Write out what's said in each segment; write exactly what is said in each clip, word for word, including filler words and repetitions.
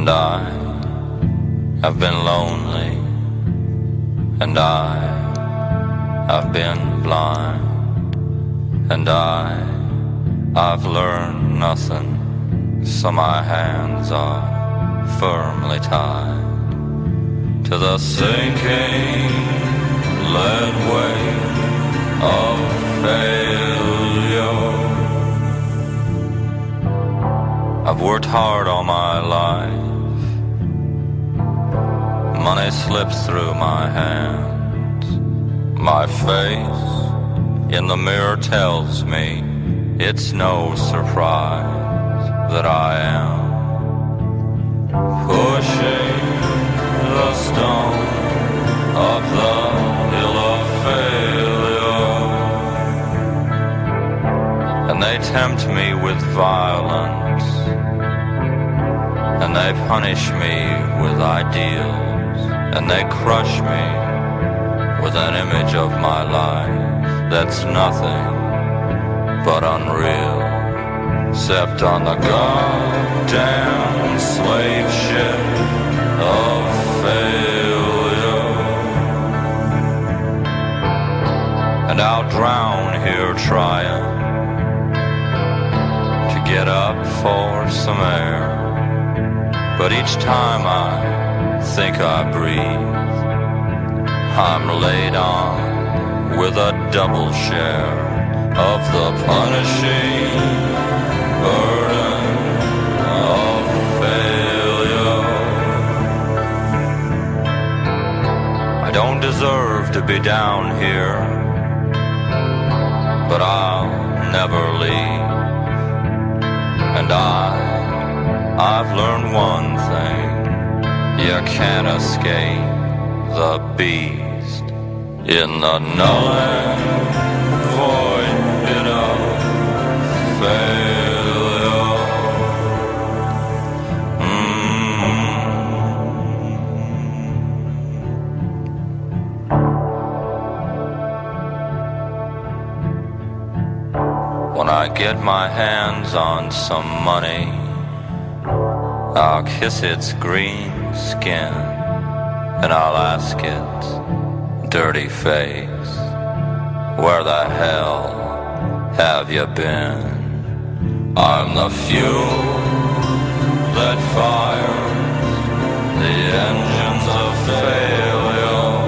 And I have been lonely, and I have been blind, and I, I've learned nothing, so my hands are firmly tied to the sinking lead weight of failure. I've worked hard all my life. Money slips through my hands. My face in the mirror tells me it's no surprise that I am pushing the stone up the hill of failure. And they tempt me with violence, and they punish me with ideals, and they crush me with an image of my life that's nothing but unreal, except on the goddamn slave ship of failure. And I'll drown here trying to get up for some air, but each time I think I breathe, I'm laid on with a double share of the punishing burden of failure. I don't deserve to be down here, but I'll never leave. And I, I've learned one thing: you can't escape the beast in the null and void pit of failure. Mm. When I get my hands on some money, I'll kiss its green skin, and I'll ask its dirty face, where the hell have you been? I'm the fuel that fires the engines of failure.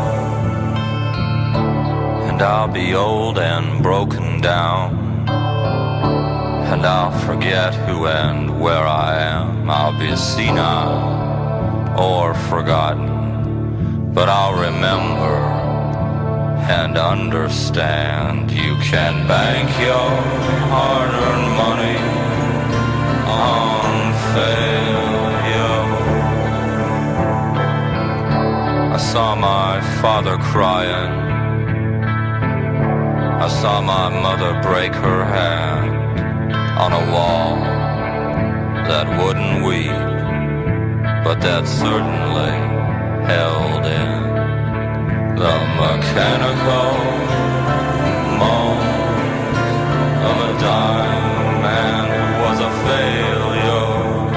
And I'll be old and broken down, and I'll forget who and where I am. I'll be senile or forgotten, but I'll remember and understand. You can bank your hard-earned money on failure. I saw my father crying. I saw my mother break her hand on a wall that wouldn't weep, but that certainly held in the mechanical moans of a dying man who was a failure.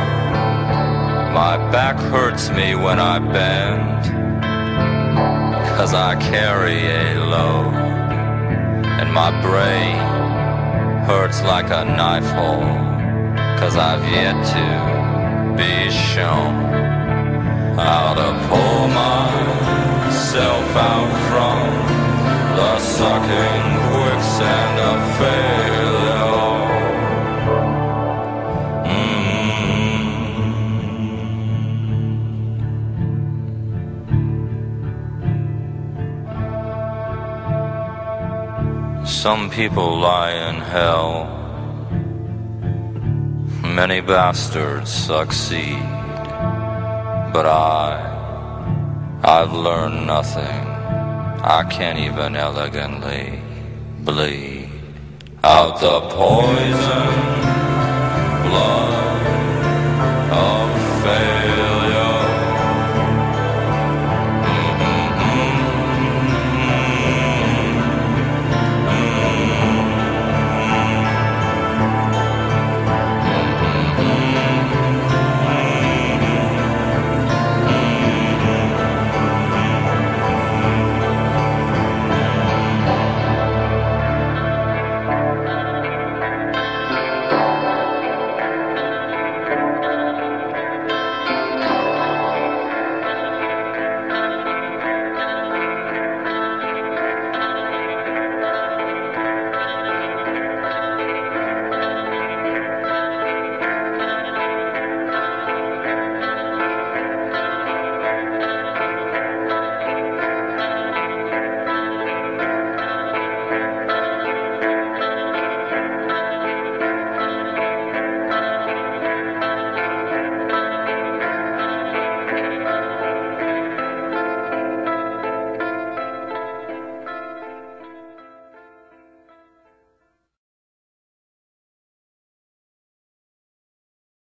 My back hurts me when I bend, 'cause I carry a load, and my brain hurts like a knife hole, 'cause I've yet to be shown how to pull myself out from the sucking quicksand of failure. Mm. Some people lie in hell, many bastards succeed, but I, I've learned nothing. I can't even elegantly bleed out the poison blood